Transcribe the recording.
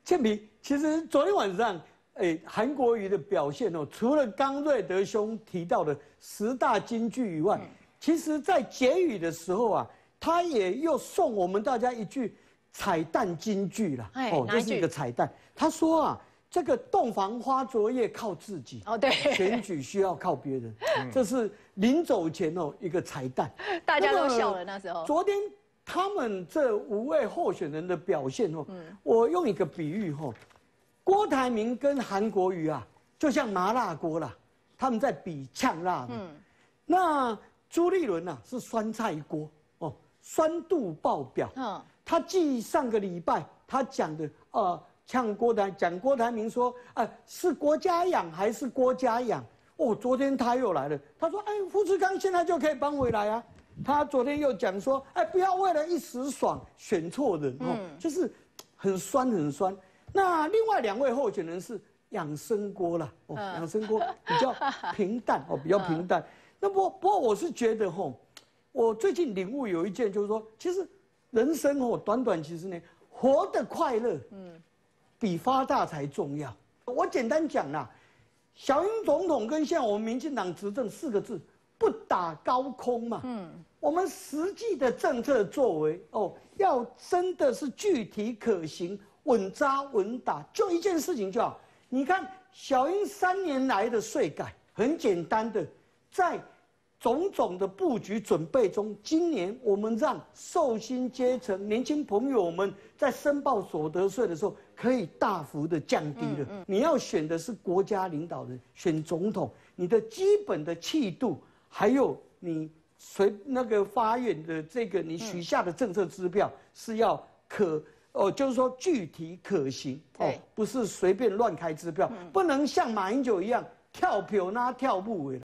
倩萍，其实昨天晚上，韩国瑜的表现哦，除了刚瑞德兄提到的10大金句以外，其实在结语的时候啊，他也又送我们大家一句彩蛋金句啦。哦，这是一个彩蛋。他说啊，这个洞房花烛夜靠自己，哦对，选举需要靠别人，这是临走前哦一个彩蛋。 大家都笑了那时候。 昨天他们这5位候选人的表现哦，我用一个比喻哦。郭台铭跟韩国瑜啊，就像麻辣锅啦，他们在比呛辣的。那朱立伦啊是酸菜锅哦，酸度爆表。他继上个礼拜他讲的呛郭台铭说是国家养还是郭家养？哦，昨天他又来了，他说富士康现在就可以搬回来啊。他昨天又讲说不要为了一时爽选错人哦，就是很酸很酸。那另外2位候选人是养生锅啦，养生锅比较平淡哦，比较平淡。那不过我是觉得我最近领悟有一件，就是说，其实人生短短几十年，活得快乐，比发大财重要。我简单讲啦，小英总统跟现在我们民进党执政4个字，不打高空嘛。我们实际的政策作为要真的是具体可行。稳扎稳打，就一件事情就好。你看小英3年来的税改，很简单的，在种种的布局准备中，今年我们让受薪阶层、年轻朋友们在申报所得税的时候，可以大幅的降低了。你要选的是国家领导人，选总统，你的基本的气度，还有你那个发言的这个你许下的政策支票是要就是说具体可行不是随便乱开支票，不能像马英九一样跳票那跳不为。